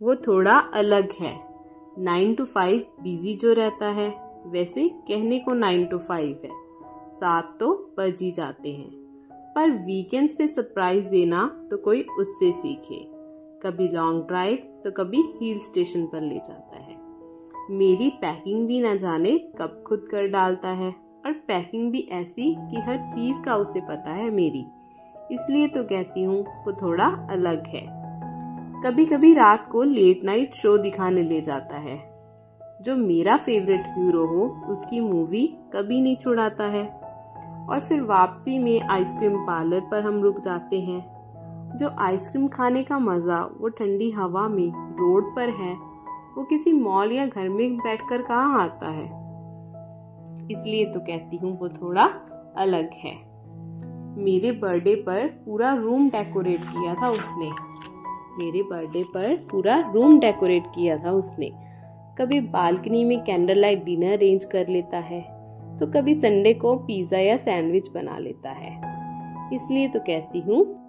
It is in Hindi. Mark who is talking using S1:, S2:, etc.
S1: वो थोड़ा अलग है। 9 to 5 बिजी जो रहता है, वैसे कहने को 9 to 5 है, 7 तो बज ही जाते हैं। पर वीकेंड्स पे सरप्राइज देना तो कोई उससे सीखे। कभी लॉन्ग ड्राइव तो कभी हिल स्टेशन पर ले जाता है। मेरी पैकिंग भी न जाने कब खुद कर डालता है, और पैकिंग भी ऐसी कि हर चीज का उसे पता है मेरी। इसलिए तो कहती हूँ वो थोड़ा अलग है। कभी कभी रात को लेट नाइट शो दिखाने ले जाता है। जो मेरा फेवरेट हीरो हो उसकी मूवी कभी नहीं छुड़ाता है। और फिर वापसी में आइसक्रीम पार्लर पर हम रुक जाते हैं। जो आइसक्रीम खाने का मजा वो ठंडी हवा में रोड पर है, वो किसी मॉल या घर में बैठकर कहाँ आता है। इसलिए तो कहती हूँ वो थोड़ा अलग है। मेरे बर्थडे पर पूरा रूम डेकोरेट किया था उसने। कभी बालकनी में कैंडल लाइट डिनर अरेंज कर लेता है, तो कभी संडे को पिज्जा या सैंडविच बना लेता है। इसलिए तो कहती हूँ